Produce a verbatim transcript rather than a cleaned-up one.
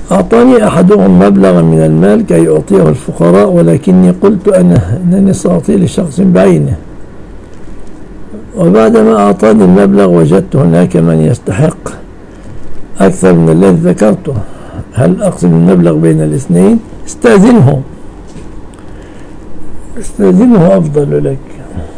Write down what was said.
أعطاني أحدهم مبلغا من المال كي أعطيه الفقراء، ولكني قلت أنا أنني سأعطيه لشخص بعينه، وبعدما أعطاني المبلغ وجدت هناك من يستحق أكثر من الذي ذكرته. هل أقسم المبلغ بين الاثنين؟ استأذنه استأذنه أفضل لك.